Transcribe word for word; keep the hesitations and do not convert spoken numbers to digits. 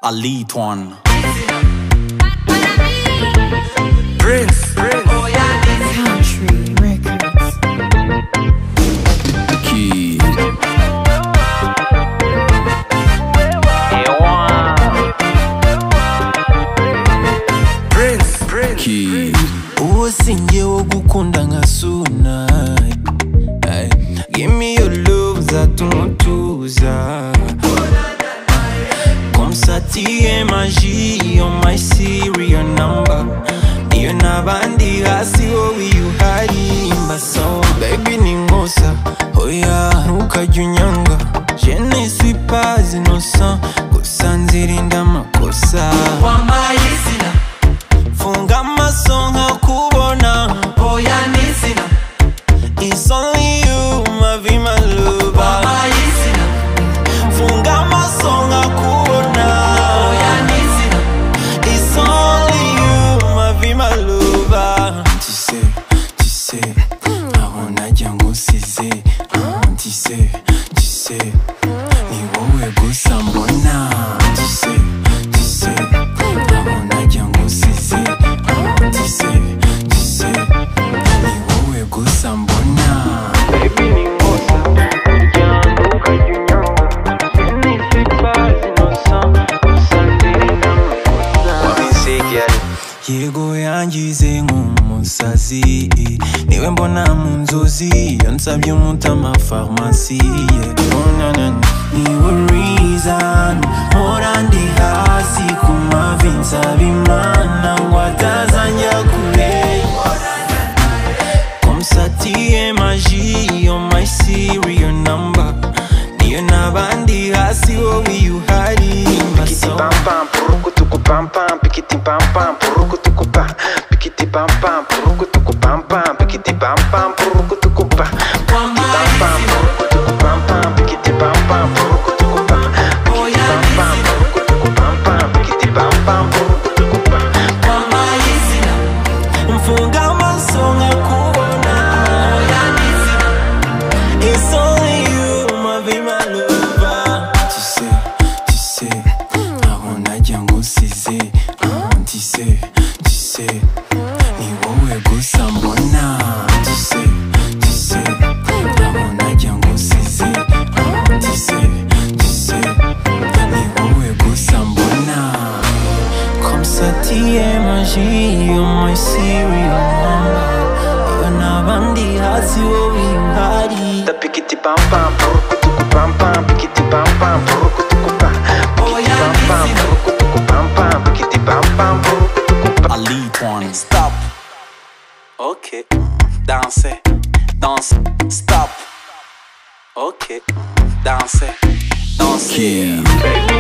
A lead one. Prince, Prince. Oh, yeah, Country Records. Key. Prince, Prince. Key. Usinge wogukunda ngasuna. Ay, give me your love zatumutuza. Comme ça t'es magie on my serial number. Niyo nabandi hasi wowe uhari mbaso. Baby ni ngosa, oh yeah, ntukajya unyanga. Je ne suis pas innocent, gusa nzirinda amakosa. Wambaye izina, Funga amaso nkakubona. oh yeah, ni izina. It's only you, my vie, my love. Wambaye izina, Funga amaso nkakubona. oh yeah, ni izina. It's only you, my vie, my love. Tu sais, tu sais, aho najya ngusize. Tu sais, tu sais, ni wowe gusa mbona. Tu sais, tu sais, aho najya ngusize. Tu sais, tu sais, ni wowe gusa mbona. Baby ni ngosa, ujya ntukajya unyanga. Je ne suis pas innocent, gusa nzirinda amakosa. Yego yangize nk'umusazi, niwe mbona mu nzozi, yansabye umutima farumasi. Niwe reason mpora ndi hasi ku mavi nsaba Imana ngo atazanjya kure. Comme ça t'es magie on my serial number. Niyo nabandi hasi wowe uhari mbaso. Pam pam, puruku tuku pam pam, pikiti pam pam, puruku tuku pa, pikiti pam pam, puruku tuku pam pam, pikiti pam pam, puruku tuku pa, Wambaye pam izina, puruku tuku pam pam, pikiti pam pam, puruku tuku pa, oh yeah, ni pam izina. puruku tuku pam pam, pikiti pam pam, puruku tuku pa. Wambaye izina, Mfunga amaso nkakubona. oh yeah, ni izina. It's only you, my vie, my love. Tu sais, tu sais, aho najya ngusize. Tu sais, tu sais, ni wowe gusa mbona. Tu sais, tu sais, aho najya ngusize. Tu sais, tu sais, ni wowe gusa mbona. Comme ça t'es magie on my serial number. Iyo nabandi hasi wowe uhari. Da pikiti pam pam, puruku tuku pam pam, pikiti pam pam, puruku tuku pa, Oh yeah, pam ni pam, izina. puruku tuku pam pam, pikiti pam pam, puruku tuku pa. A lead one. Stop. Ok. Danser. Danse. Stop. Ok. Danser. Danser. Key. Baby